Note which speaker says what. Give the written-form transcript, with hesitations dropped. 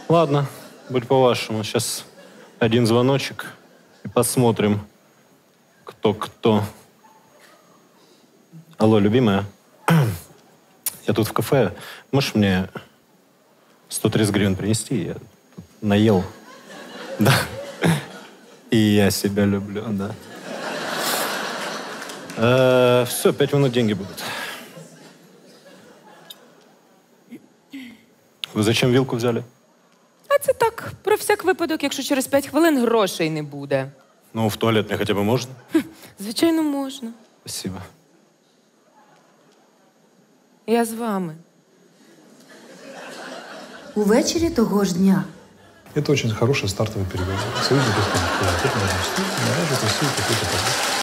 Speaker 1: Ладно, будь по-вашему. Сейчас один звоночек и посмотрим, кто. Алло, любимая. Я тут в кафе. Можешь мне 130 гривен принести? Я тут наел. Да. И я себя люблю, да. Все, 5 минут деньги будут. Ви зачем вілку взяли?
Speaker 2: А це так, про всяк випадок, якщо через 5 хвилин грошей не буде.
Speaker 1: Ну, в туалет мне хотя бы можно?
Speaker 2: Звичайно, можна.
Speaker 1: Спасибо.
Speaker 2: Я з вами.
Speaker 3: Увечері того ж дня.
Speaker 4: Это очень хороший стартовый переговор. Союзники скажут, что это можно вступить, наражет и какой-то